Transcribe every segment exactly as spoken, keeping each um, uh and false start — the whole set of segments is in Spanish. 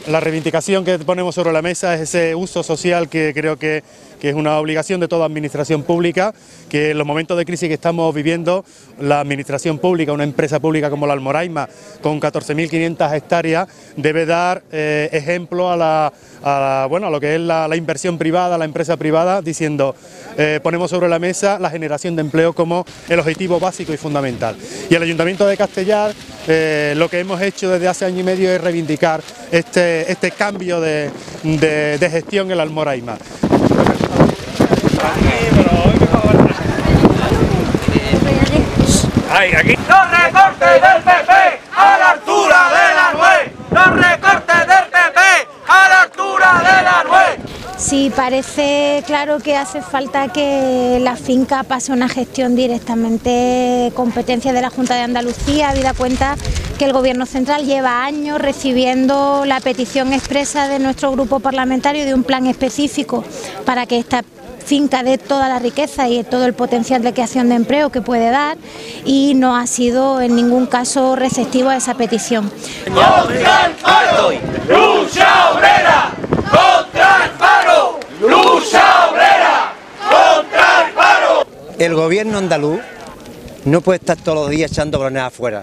La reivindicación que ponemos sobre la mesa es ese uso social que creo que, que es una obligación de toda administración pública, que en los momentos de crisis que estamos viviendo, la administración pública, una empresa pública como la Almoraima, con catorce mil quinientas hectáreas, debe dar eh, ejemplo a, la, a, la, bueno, a lo que es la, la inversión privada, la empresa privada, diciendo, eh, ponemos sobre la mesa la generación de empleo como el objetivo básico y fundamental. Y el Ayuntamiento de Castellar, eh, lo que hemos hecho desde hace año y medio es reivindicar este Este cambio de, de, de gestión en la Almoraima. Ay, aquí. ¡Los recortes del P P a la altura de la Nue! ¡Los recortes del P P a la altura de la Nue! Sí, parece claro que hace falta que la finca pase una gestión directamente competencia de la Junta de Andalucía, habida cuenta que el Gobierno central lleva años recibiendo la petición expresa de nuestro grupo parlamentario de un plan específico para que esta finca dé toda la riqueza y todo el potencial de creación de empleo que puede dar, y no ha sido en ningún caso receptivo a esa petición. ¡Contra el paro! ¡Lucha obrera! ¡Contra el paro! ¡Lucha obrera! ¡Contra el paro! El gobierno andaluz no puede estar todos los días echando balones afuera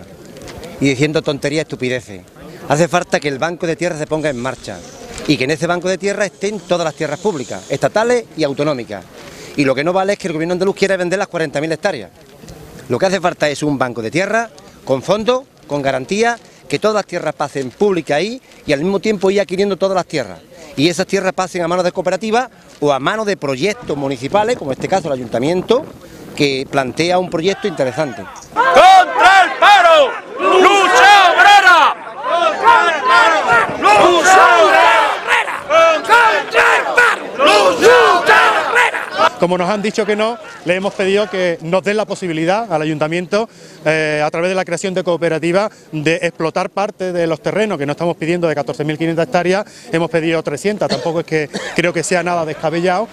y diciendo tonterías y estupideces. Hace falta que el Banco de Tierra se ponga en marcha y que en ese Banco de Tierra estén todas las tierras públicas, estatales y autonómicas. Y lo que no vale es que el gobierno andaluz quiera vender las cuarenta mil hectáreas. Lo que hace falta es un Banco de Tierra con fondos, con garantía, que todas las tierras pasen públicas ahí y al mismo tiempo ir adquiriendo todas las tierras. Y esas tierras pasen a manos de cooperativas o a manos de proyectos municipales, como en este caso el ayuntamiento, que plantea un proyecto interesante. ¡Contra el paro! ¡Lucha obrera! ¡Contra el paro! ¡Lucha obrera! ¡Contra el paro! ¡Lucha obrera! Como nos han dicho que no, le hemos pedido que nos den la posibilidad al Ayuntamiento, eh, a través de la creación de cooperativas, de explotar parte de los terrenos que no estamos pidiendo de catorce mil quinientas hectáreas, hemos pedido trescientas, tampoco es que creo que sea nada descabellado,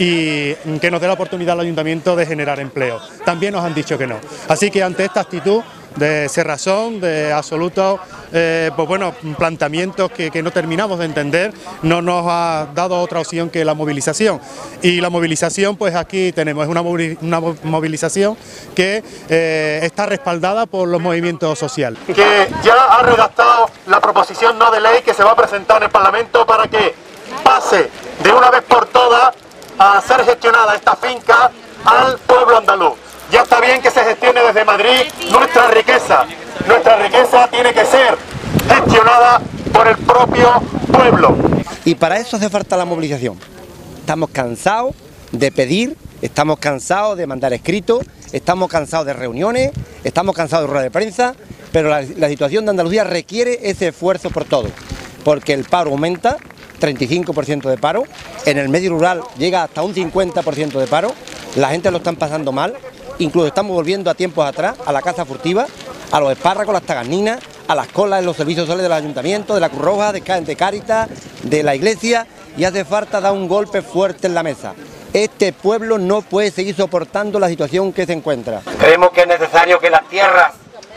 y que nos dé la oportunidad al Ayuntamiento de generar empleo. También nos han dicho que no. Así que ante esta actitud de cerrazón, de absolutos eh, pues bueno, planteamientos que, que no terminamos de entender, no nos ha dado otra opción que la movilización. Y la movilización, pues aquí tenemos, es una, una movilización que eh, está respaldada por los movimientos sociales. Que ya ha redactado la proposición no de ley que se va a presentar en el Parlamento para que pase de una vez por todas a ser gestionada esta finca al pueblo andaluz. Ya está bien que se gestione desde Madrid nuestra riqueza. Nuestra riqueza tiene que ser gestionada por el propio pueblo. Y para eso hace falta la movilización. Estamos cansados de pedir, estamos cansados de mandar escritos, estamos cansados de reuniones, estamos cansados de ruedas de prensa, pero la, la situación de Andalucía requiere ese esfuerzo por todos, porque el paro aumenta, treinta y cinco por ciento de paro, en el medio rural llega hasta un cincuenta por ciento de paro, la gente lo están pasando mal. Incluso estamos volviendo a tiempos atrás, a la caza furtiva, a los espárragos, las taganinas, a las colas en los servicios sociales del ayuntamiento, de la Cruz Roja, de, de Cáritas, de la iglesia, y hace falta dar un golpe fuerte en la mesa. Este pueblo no puede seguir soportando la situación que se encuentra. Creemos que es necesario que las tierras,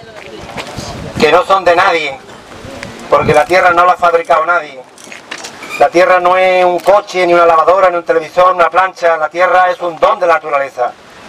que no son de nadie, porque la tierra no la ha fabricado nadie, la tierra no es un coche, ni una lavadora, ni un televisor, una plancha, la tierra es un don de la naturaleza.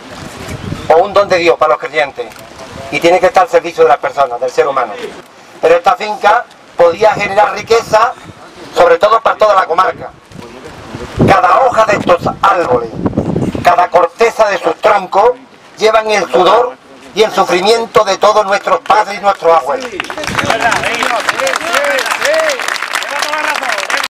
O un don de Dios para los creyentes, y tiene que estar al servicio de las personas, del ser humano. Pero esta finca podía generar riqueza, sobre todo para toda la comarca. Cada hoja de estos árboles, cada corteza de sus troncos, llevan el sudor y el sufrimiento de todos nuestros padres y nuestros abuelos.